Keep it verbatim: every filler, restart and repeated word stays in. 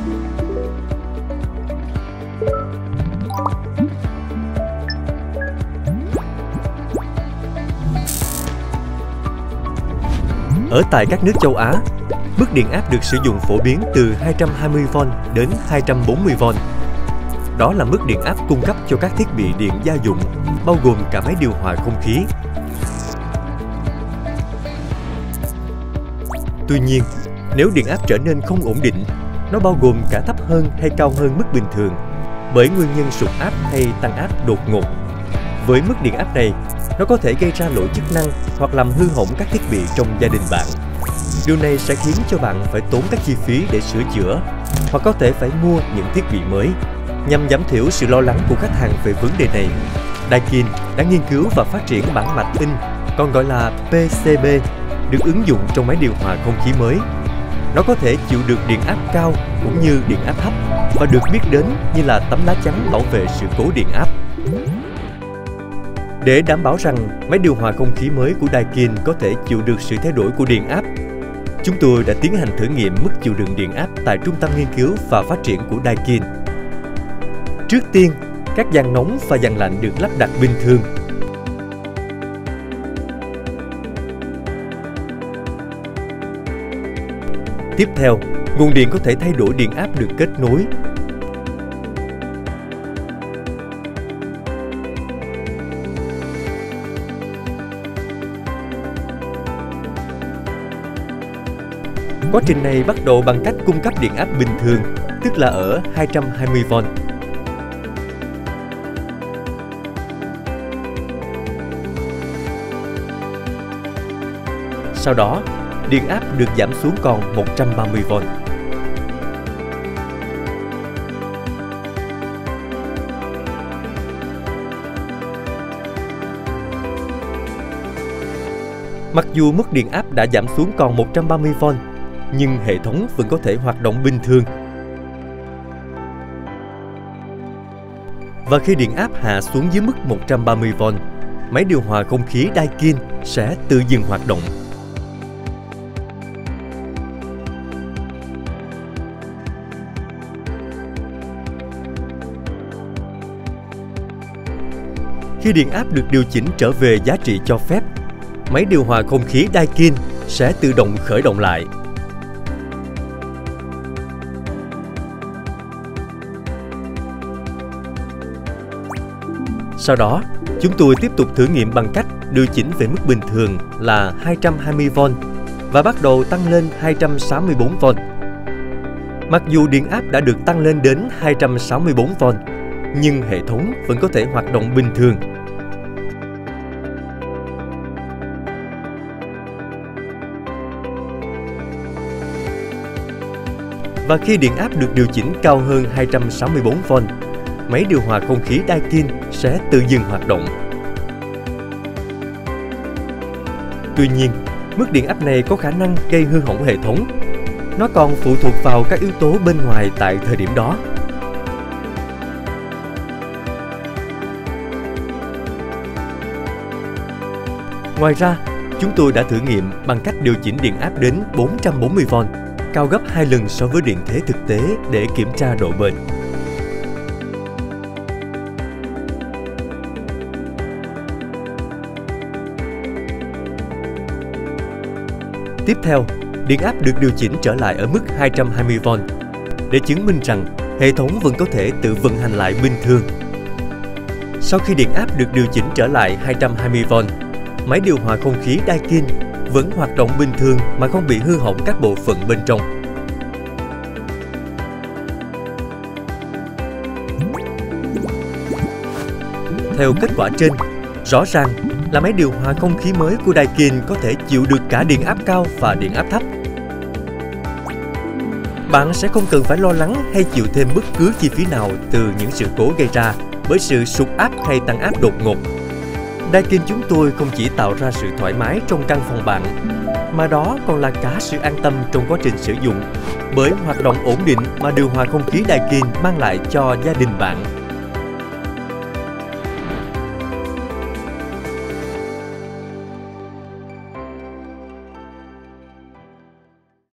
Ở tại các nước châu Á, mức điện áp được sử dụng phổ biến từ hai trăm hai mươi vôn đến hai trăm bốn mươi vôn. Đó là mức điện áp cung cấp cho các thiết bị điện gia dụng, bao gồm cả máy điều hòa không khí. Tuy nhiên, nếu điện áp trở nên không ổn định, nó bao gồm cả thấp hơn hay cao hơn mức bình thường, bởi nguyên nhân sụt áp hay tăng áp đột ngột. Với mức điện áp này, nó có thể gây ra lỗi chức năng hoặc làm hư hỏng các thiết bị trong gia đình bạn. Điều này sẽ khiến cho bạn phải tốn các chi phí để sửa chữa, hoặc có thể phải mua những thiết bị mới. Nhằm giảm thiểu sự lo lắng của khách hàng về vấn đề này, Daikin đã nghiên cứu và phát triển bảng mạch in, còn gọi là pê xê bê, được ứng dụng trong máy điều hòa không khí mới. Nó có thể chịu được điện áp cao cũng như điện áp thấp và được biết đến như là tấm lá chắn bảo vệ sự cố điện áp. Để đảm bảo rằng máy điều hòa không khí mới của Daikin có thể chịu được sự thay đổi của điện áp, chúng tôi đã tiến hành thử nghiệm mức chịu đựng điện áp tại Trung tâm Nghiên cứu và Phát triển của Daikin. Trước tiên, các van nóng và van lạnh được lắp đặt bình thường. Tiếp theo, nguồn điện có thể thay đổi điện áp được kết nối. Quá trình này bắt đầu bằng cách cung cấp điện áp bình thường, tức là ở hai trăm hai mươi vôn. Sau đó, điện áp được giảm xuống còn một trăm ba mươi vôn. Mặc dù mức điện áp đã giảm xuống còn một trăm ba mươi vôn, nhưng hệ thống vẫn có thể hoạt động bình thường. Và khi điện áp hạ xuống dưới mức một trăm ba mươi vôn, máy điều hòa không khí Daikin sẽ tự dừng hoạt động. Khi điện áp được điều chỉnh trở về giá trị cho phép, máy điều hòa không khí Daikin sẽ tự động khởi động lại. Sau đó, chúng tôi tiếp tục thử nghiệm bằng cách điều chỉnh về mức bình thường là hai trăm hai mươi vôn và bắt đầu tăng lên hai trăm sáu mươi tư vôn. Mặc dù điện áp đã được tăng lên đến hai trăm sáu mươi tư vôn, nhưng hệ thống vẫn có thể hoạt động bình thường. Và khi điện áp được điều chỉnh cao hơn hai trăm sáu mươi tư vôn, máy điều hòa không khí Daikin sẽ tự dừng hoạt động. Tuy nhiên, mức điện áp này có khả năng gây hư hỏng hệ thống. Nó còn phụ thuộc vào các yếu tố bên ngoài tại thời điểm đó. Ngoài ra, chúng tôi đã thử nghiệm bằng cách điều chỉnh điện áp đến bốn trăm bốn mươi vôn, cao gấp hai lần so với điện thế thực tế để kiểm tra độ bền. Tiếp theo, điện áp được điều chỉnh trở lại ở mức hai trăm hai mươi vôn để chứng minh rằng hệ thống vẫn có thể tự vận hành lại bình thường. Sau khi điện áp được điều chỉnh trở lại hai trăm hai mươi vôn, máy điều hòa không khí Daikin vẫn hoạt động bình thường mà không bị hư hỏng các bộ phận bên trong. Theo kết quả trên, rõ ràng là máy điều hòa không khí mới của Daikin có thể chịu được cả điện áp cao và điện áp thấp. Bạn sẽ không cần phải lo lắng hay chịu thêm bất cứ chi phí nào từ những sự cố gây ra bởi sự sụt áp hay tăng áp đột ngột. Daikin chúng tôi không chỉ tạo ra sự thoải mái trong căn phòng bạn, mà đó còn là cả sự an tâm trong quá trình sử dụng, bởi hoạt động ổn định mà điều hòa không khí Daikin mang lại cho gia đình bạn.